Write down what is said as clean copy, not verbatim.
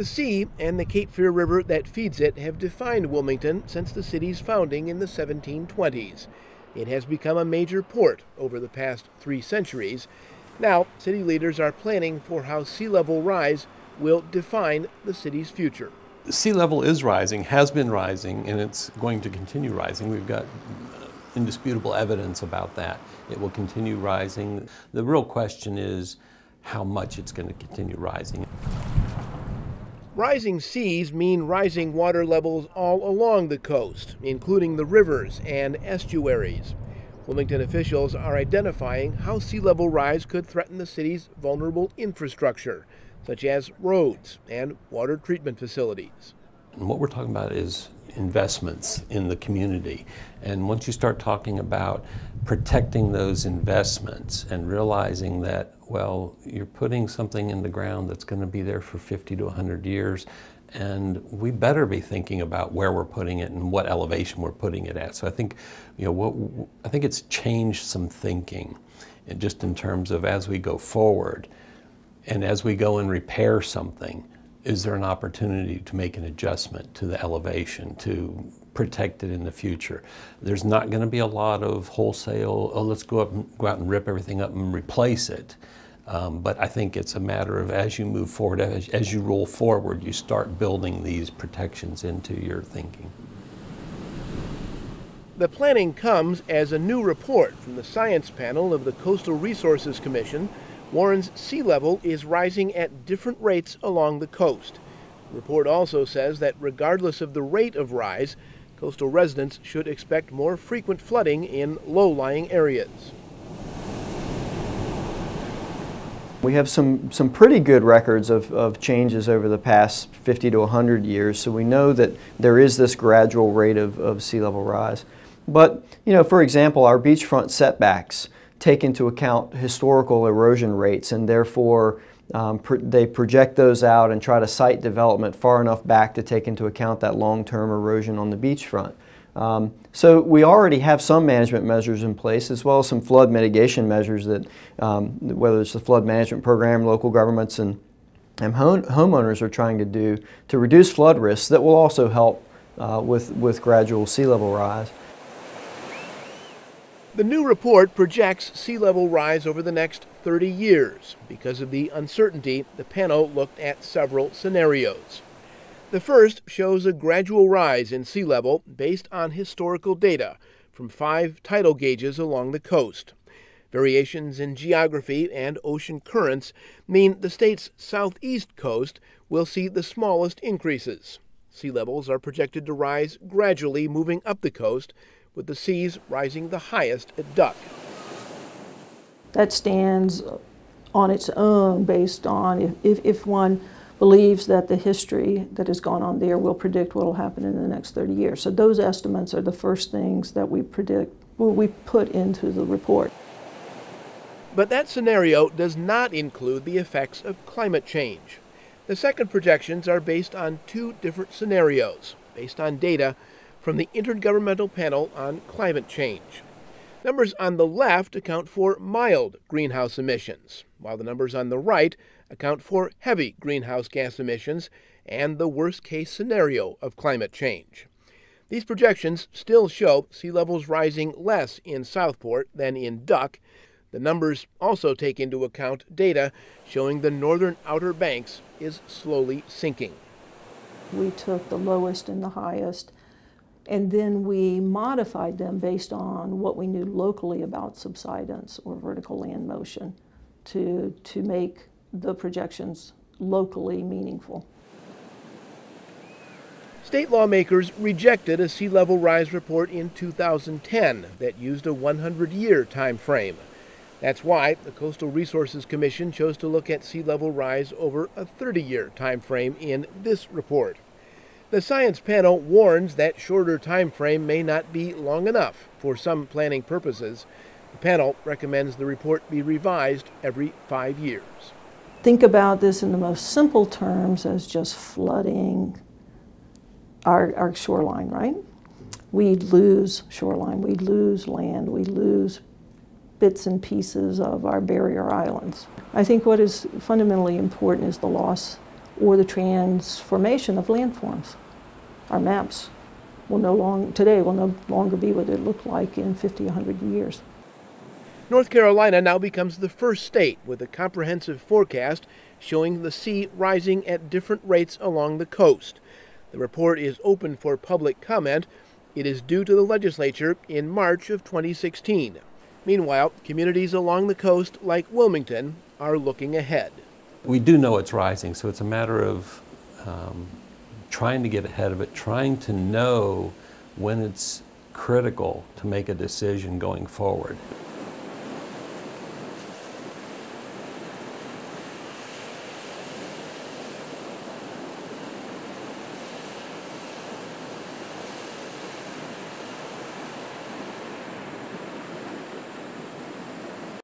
The sea and the Cape Fear River that feeds it have defined Wilmington since the city's founding in the 1720s. It has become a major port over the past 3 centuries. Now, city leaders are planning for how sea level rise will define the city's future. Sea level is rising, has been rising, and it's going to continue rising. We've got indisputable evidence about that. It will continue rising. The real question is how much it's going to continue rising. Rising seas mean rising water levels all along the coast, including the rivers and estuaries. Wilmington officials are identifying how sea level rise could threaten the city's vulnerable infrastructure, such as roads and water treatment facilities. And what we're talking about is investments in the community. And once you start talking about protecting those investments and realizing that, well, you're putting something in the ground that's going to be there for 50 to 100 years, and we better be thinking about where we're putting it and what elevation we're putting it at. So I think, I think it's changed some thinking, and just in terms of as we go forward, and as we go and repair something, is there an opportunity to make an adjustment to the elevation to protect it in the future? There's not going to be a lot of wholesale, oh, let's go out and rip everything up and replace it. But I think it's a matter of as you move forward, as you roll forward, you start building these protections into your thinking. The planning comes as a new report from the science panel of the Coastal Resources Commission warns sea level is rising at different rates along the coast. The report also says that regardless of the rate of rise, coastal residents should expect more frequent flooding in low-lying areas. We have some pretty good records of changes over the past 50 to 100 years, so we know that there is this gradual rate of sea level rise. But, for example, our beachfront setbacks take into account historical erosion rates, and therefore they project those out and try to site development far enough back to take into account that long-term erosion on the beachfront. So we already have some management measures in place, as well as some flood mitigation measures that, whether it's the flood management program, local governments and homeowners are trying to do to reduce flood risks that will also help with gradual sea level rise. The new report projects sea level rise over the next 30 years. Because of the uncertainty, the panel looked at several scenarios. The first shows a gradual rise in sea level based on historical data from 5 tidal gauges along the coast. Variations in geography and ocean currents mean the state's southeast coast will see the smallest increases. Sea levels are projected to rise gradually moving up the coast, with the seas rising the highest at Duck. That stands on its own based on if one believes that the history that has gone on there will predict what will happen in the next 30 years. So those estimates are the first things that we put into the report. But that scenario does not include the effects of climate change. The second projections are based on 2 different scenarios, based on data from the Intergovernmental Panel on Climate Change. Numbers on the left account for mild greenhouse emissions, while the numbers on the right account for heavy greenhouse gas emissions and the worst-case scenario of climate change. These projections still show sea levels rising less in Southport than in Duck. The numbers also take into account data showing the northern Outer Banks is slowly sinking. We took the lowest and the highest, and then we modified them based on what we knew locally about subsidence or vertical land motion to make the projections locally meaningful. State lawmakers rejected a sea level rise report in 2010 that used a 100-year time frame. That's why the Coastal Resources Commission chose to look at sea level rise over a 30-year time frame in this report. The science panel warns that shorter time frame may not be long enough for some planning purposes. The panel recommends the report be revised every 5 years. Think about this in the most simple terms as just flooding our shoreline, right? We'd lose shoreline, we'd lose land, we'd lose bits and pieces of our barrier islands. I think what is fundamentally important is the loss or the transformation of landforms. Our maps today will no longer be what it looked like in 50, 100 years. North Carolina now becomes the first state with a comprehensive forecast showing the sea rising at different rates along the coast. The report is open for public comment. It is due to the legislature in March of 2016. Meanwhile, communities along the coast like Wilmington are looking ahead. We do know it's rising, so it's a matter of trying to get ahead of it, trying to know when it's critical to make a decision going forward.